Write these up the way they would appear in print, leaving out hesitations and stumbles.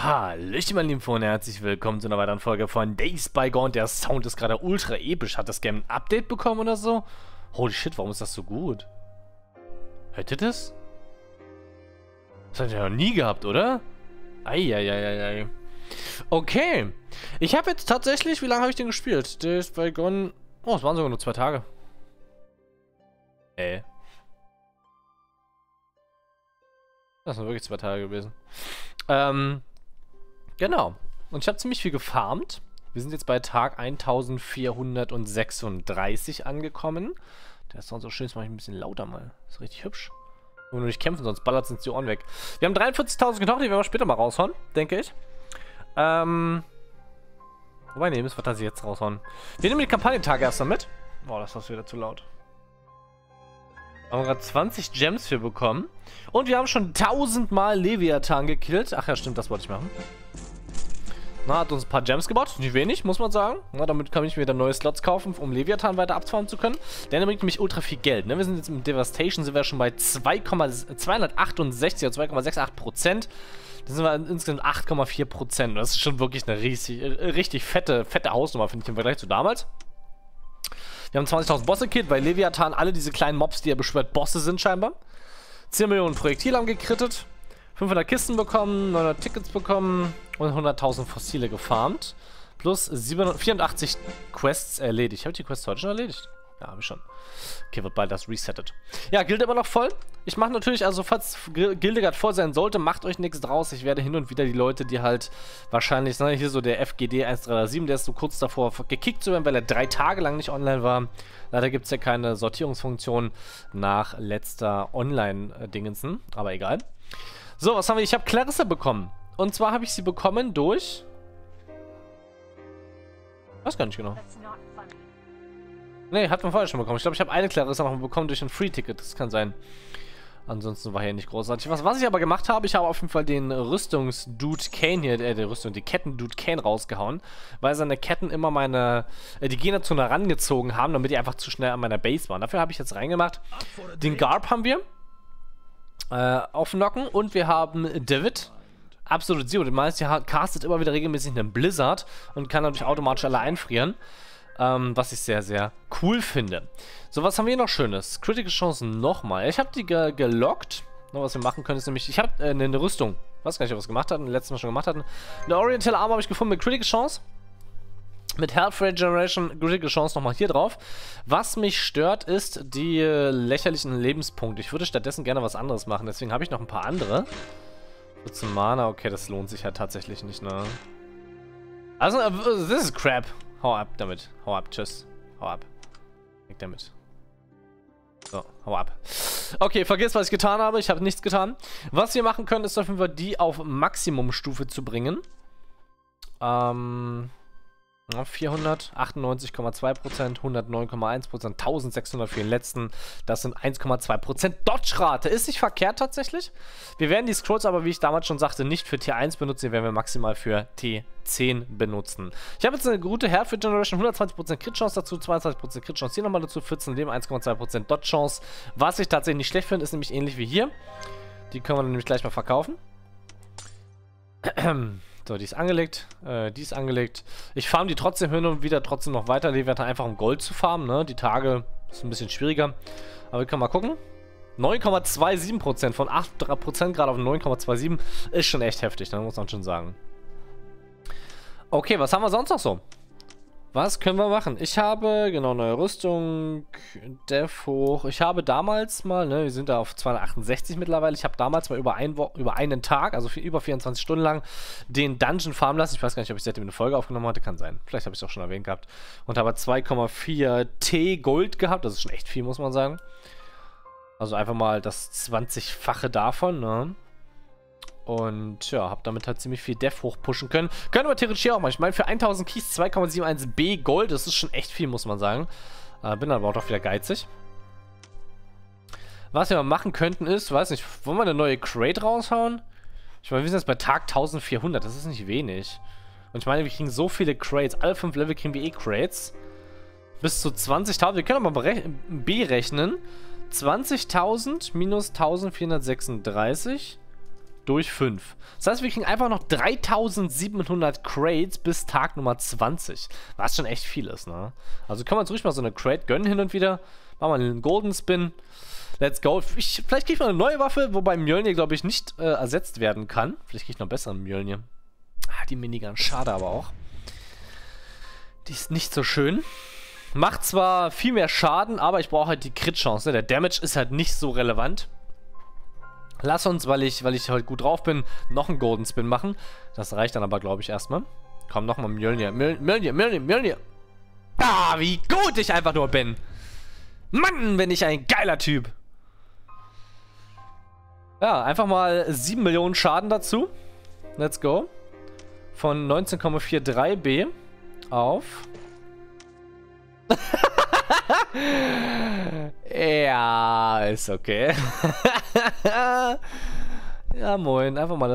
Hallöchen, meine lieben Freunde, herzlich willkommen zu einer weiteren Folge von Days by Gone. Der Sound ist gerade ultra episch. Hat das Game ein Update bekommen oder so? Holy shit, warum ist das so gut? Hört ihr das? Das habt ihr ja noch nie gehabt, oder? Eieieiei. Okay. Ich habe jetzt tatsächlich, wie lange habe ich den gespielt? Days by Gone. Oh, es waren sogar nur 2 Tage. Das sind wirklich 2 Tage gewesen. Genau. Und ich habe ziemlich viel gefarmt. Wir sind jetzt bei Tag 1436 angekommen. Der ist so schön, das mache ich ein bisschen lauter mal. Das ist richtig hübsch. Wenn wir nicht kämpfen, sonst ballert es uns die Ohren weg. Wir haben 43.000 gekauft, die werden wir später mal raushauen, denke ich. Wobei, ne, müssen wir das jetzt raushauen. Wir nehmen die Kampagnentage erst mal mit. Boah, das ist wieder zu laut. Haben wir gerade 20 Gems für bekommen. Und wir haben schon 1000 Mal Leviathan gekillt. Ach ja, stimmt, das wollte ich machen. Na, hat uns ein paar Gems gebaut. Nicht wenig, muss man sagen. Na, damit kann ich mir wieder neue Slots kaufen, um Leviathan weiter abzufahren zu können. Denn er bringt nämlich ultra viel Geld. Ne? Wir sind jetzt mit Devastation, sind wir schon bei 268 oder 2,68%. Da sind wir insgesamt 8,4%. Das ist schon wirklich eine richtig fette Hausnummer, finde ich, im Vergleich zu damals. Wir haben 20.000 Bosse gekillt, weil Leviathan alle diese kleinen Mobs, die er beschwört, Bosse sind scheinbar. 10 Millionen Projektile haben gekrittet. 500 Kisten bekommen, 900 Tickets bekommen und 100.000 Fossile gefarmt. Plus 84 Quests erledigt. Habe ich die Quests heute schon erledigt? Ja, habe ich schon. Okay, wird bald das resettet. Ja, Gilde immer noch voll. Ich mache natürlich, also falls Gilde gerade voll sein sollte, macht euch nichts draus. Ich werde hin und wieder die Leute, die halt wahrscheinlich, ne, hier so der FGD 1337, der ist so kurz davor gekickt zu werden, weil er 3 Tage lang nicht online war. Leider gibt es ja keine Sortierungsfunktion nach letzter Online-Dingensen, aber egal. So, was haben wir? Ich habe Clarissa bekommen. Und zwar habe ich sie bekommen durch... Weiß gar nicht genau. Ne, hat man vorher schon bekommen. Ich glaube, ich habe eine Clarissa noch bekommen durch ein Free-Ticket. Das kann sein. Ansonsten war hier nicht großartig. Was ich aber gemacht habe, ich habe auf jeden Fall den Rüstungs-Dude Kane hier, die Ketten-Dude Kane rausgehauen, weil seine Ketten immer die Gegner zu nah rangezogen haben, damit die einfach zu schnell an meiner Base waren. Dafür habe ich jetzt reingemacht. Den Garb haben wir aufnocken und wir haben David. Absolut Zero. Der meiste castet immer wieder regelmäßig einen Blizzard und kann dadurch automatisch alle einfrieren. Was ich sehr, sehr cool finde. So, was haben wir noch Schönes? Critical Chancen nochmal. Ich habe die gelockt. Was wir machen können, ist nämlich, ich habe eine Rüstung. Ich weiß gar nicht, ob wir es gemacht hatten, letztes Mal schon gemacht hatten. Eine Oriental Armor habe ich gefunden mit Critical Chance. Mit Health Regeneration, Critical Chance nochmal hier drauf. Was mich stört, ist die lächerlichen Lebenspunkte. Ich würde stattdessen gerne was anderes machen, deswegen habe ich noch ein paar andere. 14 Mana, okay, das lohnt sich ja tatsächlich nicht, ne? Also, das ist Crap. Hau ab damit. Hau ab, tschüss. Hau ab. Weg damit. So, hau ab. Okay, vergiss, was ich getan habe. Ich habe nichts getan. Was wir machen können, ist auf jeden Fall die auf Maximumstufe zu bringen. 498,2%, 109,1%, 1600 für den letzten. Das sind 1,2%. Dodge-Rate ist nicht verkehrt tatsächlich. Wir werden die Scrolls aber, wie ich damals schon sagte, nicht für Tier 1 benutzen. Die werden wir maximal für T10 benutzen. Ich habe jetzt eine gute Health Regeneration, 120% Crit-Chance dazu, 22% Crit-Chance hier nochmal dazu, 14 Leben, 1,2% Dodge-Chance. Was ich tatsächlich nicht schlecht finde, ist nämlich ähnlich wie hier. Die können wir nämlich gleich mal verkaufen. So, die ist angelegt, die ist angelegt. Ich farm die trotzdem hin und wieder trotzdem noch weiter. Leviathan einfach um Gold zu farmen, ne? Die Tage ist ein bisschen schwieriger. Aber wir können mal gucken. 9,27% von 8% gerade auf 9,27 ist schon echt heftig, ne? Muss man schon sagen. Okay, was haben wir sonst noch so? Was können wir machen? Ich habe, genau, neue Rüstung, Dev hoch. Ich habe damals mal, ne, wir sind da auf 268 mittlerweile. Ich habe damals mal über einen Tag, also über 24 Stunden lang, den Dungeon farmen lassen. Ich weiß gar nicht, ob ich seitdem eine Folge aufgenommen hatte. Kann sein. Vielleicht habe ich es auch schon erwähnt gehabt. Und habe 2,4 T Gold gehabt. Das ist schon echt viel, muss man sagen. Also einfach mal das 20-fache davon, ne? Und ja, habe damit halt ziemlich viel Dev hochpushen können. Können wir theoretisch hier auch mal. Ich meine, für 1000 Keys 2,71 B Gold, das ist schon echt viel, muss man sagen. Bin aber auch wieder geizig. Was wir mal machen könnten ist, weiß nicht, wollen wir eine neue Crate raushauen? Ich meine, wir sind jetzt bei Tag 1400, das ist nicht wenig. Und ich meine, wir kriegen so viele Crates. Alle 5 Level kriegen wir Crates. Bis zu 20.000. Wir können aber berechnen. 20.000 minus 1436 durch 5. Das heißt, wir kriegen einfach noch 3700 Crates bis Tag Nummer 20. Was schon echt viel ist, ne? Also können wir uns ruhig mal so eine Crate gönnen hin und wieder. Machen wir einen Golden Spin. Let's go. Vielleicht kriege ich noch eine neue Waffe, wobei Mjölnir, glaube ich, nicht ersetzt werden kann. Vielleicht kriege ich noch einen besseren Mjölnir. Ah, die Minigun, schade aber auch. Die ist nicht so schön. Macht zwar viel mehr Schaden, aber ich brauche halt die Crit-Chance. Ne? Der Damage ist halt nicht so relevant. Lass uns, weil ich heute gut drauf bin, noch einen Golden Spin machen. Das reicht dann aber, glaube ich, erstmal. Komm, nochmal Mjölnir. Mjölnir. Ah, wie gut ich einfach nur bin. Mann, bin ich ein geiler Typ. Ja, einfach mal 7 Millionen Schaden dazu. Let's go. Von 19,43B auf... Ja, ist okay. Ja, moin. Einfach mal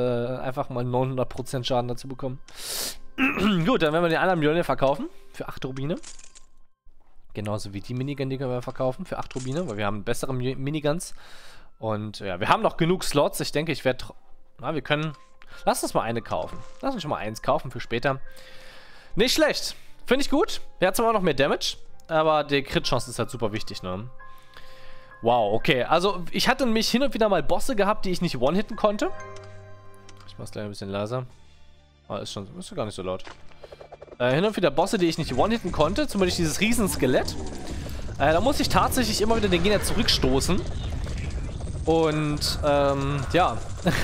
900% Schaden dazu bekommen. Gut, dann werden wir den anderen Mjölnir verkaufen. Für 8 Rubine. Genauso wie die Minigun, die können wir verkaufen. Für 8 Rubine, weil wir haben bessere Miniguns. Und ja, wir haben noch genug Slots. Ich denke, ich werde... Na, wir können... Lass uns mal eine kaufen. Lass uns schon mal eins kaufen für später. Nicht schlecht. Finde ich gut. Der hat zwar noch mehr Damage, aber die Crit-Chance ist halt super wichtig, ne? Wow, okay. Also, ich hatte nämlich hin und wieder mal Bosse gehabt, die ich nicht one-hitten konnte. Ich mach's gleich ein bisschen leiser. Ah, ist ja gar nicht so laut. Hin und wieder Bosse, die ich nicht one-hitten konnte. Zum Beispiel dieses Riesenskelett. Da muss ich tatsächlich immer wieder den Gegner zurückstoßen. Und, ja.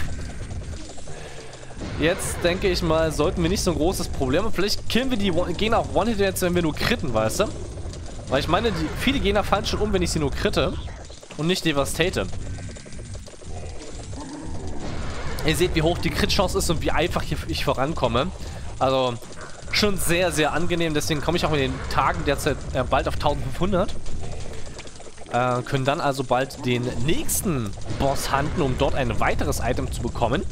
Jetzt, denke ich mal, sollten wir nicht so ein großes Problem haben. Vielleicht killen wir die Gegner auch One-Hit jetzt, wenn wir nur kritten, weißt du? Weil ich meine, viele Gegner fallen schon um, wenn ich sie nur kritte und nicht devastate. Ihr seht, wie hoch die Crit-Chance ist und wie einfach ich vorankomme. Also, schon sehr, sehr angenehm. Deswegen komme ich auch in den Tagen derzeit bald auf 1500. Können dann also bald den nächsten Boss hunten, um dort ein weiteres Item zu bekommen.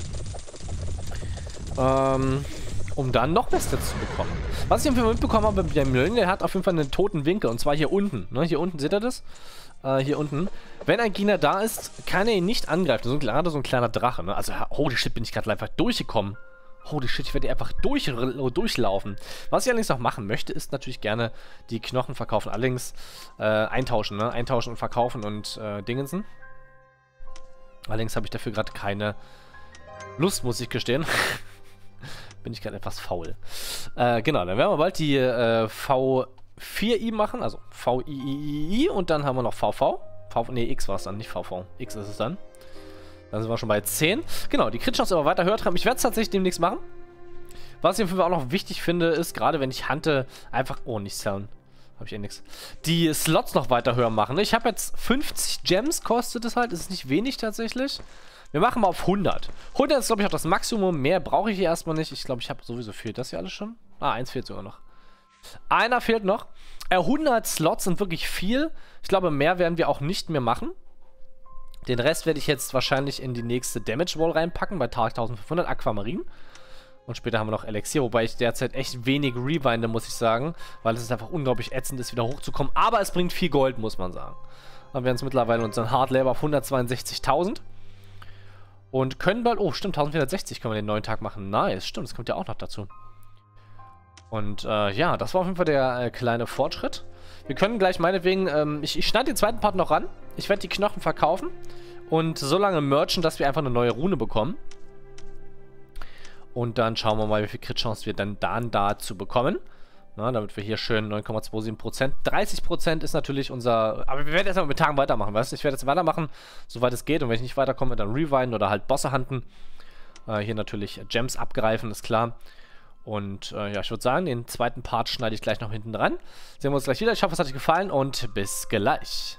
Um dann noch mehr Stats zu bekommen. Was ich auf jeden Fall mitbekommen habe, der Mjölnir, der hat auf jeden Fall einen toten Winkel. Und zwar hier unten. Ne? Hier unten, seht ihr das? Hier unten. Wenn ein Gegner da ist, kann er ihn nicht angreifen. Gerade so ein kleiner Drache. Ne? Also, holy shit, bin ich gerade einfach durchgekommen. Holy shit, ich werde einfach durchlaufen. Was ich allerdings noch machen möchte, ist natürlich gerne die Knochen verkaufen. Allerdings eintauschen, ne? Eintauschen und verkaufen und Dingensen. Allerdings habe ich dafür gerade keine Lust, muss ich gestehen. Bin ich gerade etwas faul. Genau, dann werden wir bald die V4i machen, also VIII und dann haben wir noch VV. Nee, X war es dann, nicht VV. X ist es dann. Dann sind wir schon bei 10. Genau, die Crit-Chance immer weiter höher treiben. Ich werde es tatsächlich demnächst machen. Was ich auf jeden Fall auch noch wichtig finde, ist, gerade wenn ich hunte, einfach... Oh, nicht sellen. Habe ich eh nichts. Die Slots noch weiter höher machen. Ich habe jetzt 50 Gems, kostet es halt. Das ist nicht wenig tatsächlich. Wir machen mal auf 100. 100 ist, glaube ich, auch das Maximum. Mehr brauche ich hier erstmal nicht. Ich glaube, ich habe sowieso fehlt das hier alles schon. Ah, eins fehlt sogar noch. Einer fehlt noch. 100 Slots sind wirklich viel. Ich glaube, mehr werden wir auch nicht mehr machen. Den Rest werde ich jetzt wahrscheinlich in die nächste Damage Wall reinpacken, bei 1500 Aquamarin. Und später haben wir noch Elixier, wobei ich derzeit echt wenig rewinde, muss ich sagen. Weil es einfach unglaublich ätzend ist, wieder hochzukommen. Aber es bringt viel Gold, muss man sagen. Haben wir jetzt mittlerweile unseren Hard Labor auf 162.000. Und können bald... Oh, stimmt, 1460 können wir den neuen Tag machen. Nice, stimmt, das kommt ja auch noch dazu. Und ja, das war auf jeden Fall der kleine Fortschritt. Wir können gleich meinetwegen... ich schneide den zweiten Part noch ran. Ich werde die Knochen verkaufen. Und so lange merchen, dass wir einfach eine neue Rune bekommen. Und dann schauen wir mal, wie viel Crit-Chance wir dann dazu bekommen. Na, damit wir hier schön 9,27%. 30% ist natürlich unser... Aber wir werden jetzt mal mit Tagen weitermachen, weißt du? Ich werde jetzt weitermachen, soweit es geht. Und wenn ich nicht weiterkomme, dann rewinden oder halt Bosse hunten. Hier natürlich Gems abgreifen, ist klar. Und ja, ich würde sagen, den zweiten Part schneide ich gleich noch hinten dran. Sehen wir uns gleich wieder. Ich hoffe, es hat euch gefallen und bis gleich.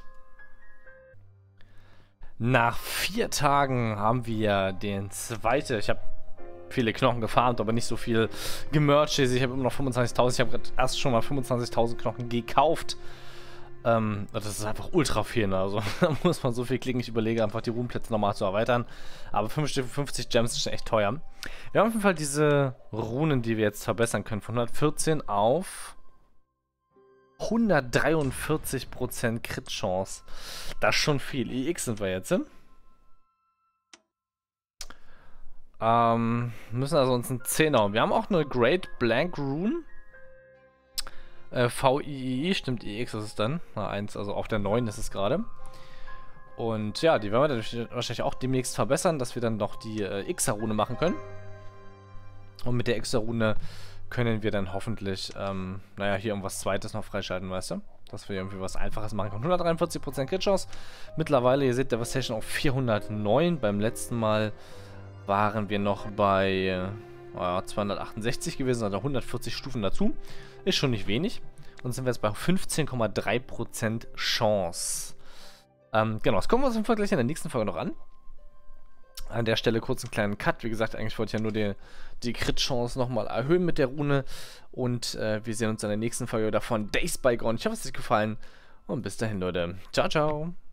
Nach 4 Tagen haben wir den zweiten. Ich habe viele Knochen gefarmt, aber nicht so viel gemercht. Ich habe immer noch 25.000. Ich habe gerade erst schon mal 25.000 Knochen gekauft. Das ist einfach ultra viel. Ne? Also da muss man so viel klicken. Ich überlege einfach, die Ruhmplätze nochmal zu erweitern. Aber 50 Gems ist schon echt teuer. Wir haben auf jeden Fall diese Runen, die wir jetzt verbessern können. Von 114 auf 143% Crit-Chance. Das ist schon viel. EX sind wir jetzt. Müssen also uns einen 10er. Wir haben auch eine Great Blank Rune. VII, stimmt, EX ist es dann. Na, 1, also auf der 9 ist es gerade. Und ja, die werden wir dann wahrscheinlich auch demnächst verbessern, dass wir dann noch die Xer-Rune machen können. Und mit der Xer-Rune können wir dann hoffentlich, naja, hier irgendwas Zweites noch freischalten, weißt du? Dass wir irgendwie was Einfaches machen können. 143% Crit-Chance. Mittlerweile, ihr seht, Devastation auf 409. Beim letzten Mal waren wir noch bei 268 gewesen, also 140 Stufen dazu. Ist schon nicht wenig. Und sind wir jetzt bei 15,3% Chance. Genau, das gucken wir uns im Vergleich in der nächsten Folge noch an. An der Stelle kurz einen kleinen Cut. Wie gesagt, eigentlich wollte ich ja nur die Crit-Chance nochmal erhöhen mit der Rune. Und wir sehen uns in der nächsten Folge davon Days by Gone. Ich hoffe, es hat euch gefallen. Und bis dahin, Leute. Ciao, ciao.